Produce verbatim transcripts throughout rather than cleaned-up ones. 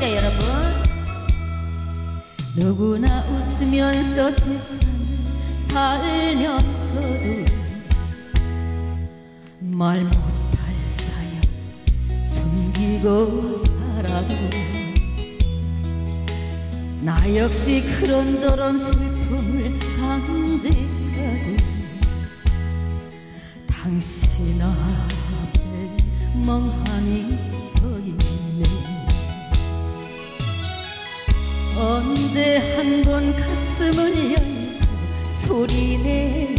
아시죠 여러분? 누구나 웃으면서 세상을 살면서도 말 못할 사연 숨기고 살아도 나 역시 그런저런 슬픔을 간직하고 당신 앞에 멍하니 서 있네. 언제 한 번 가슴을 열고 소리내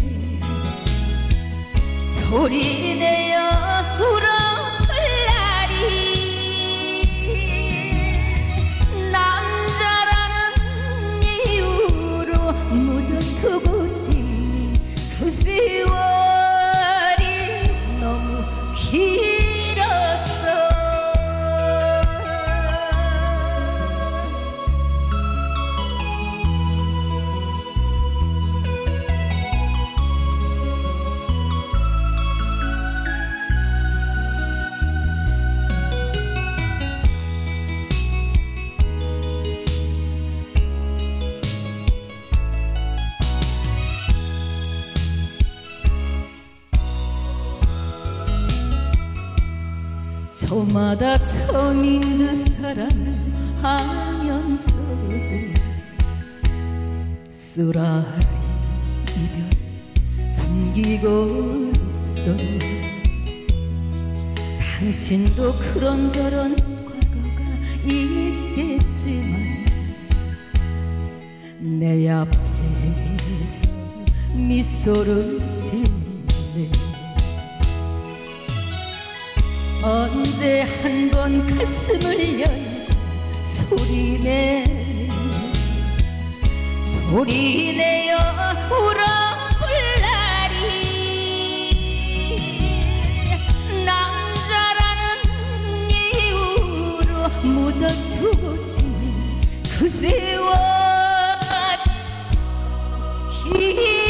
소리내어 울어볼 날이 남자라는 이유로 묻어두고 지닌 그 세월이 너무 길었어. 저마다 처음인 그 사랑을 하면서도 쓰라린 이별 숨기고 있어도 당신도 그런저런 과거가 있겠지만 내 앞에서 미소를 짓네. 언제 한 번 가슴을 열고 소리내 소리내어 울어볼 날이 남자라는 이유로 묻어두고 지낸 그 세월 길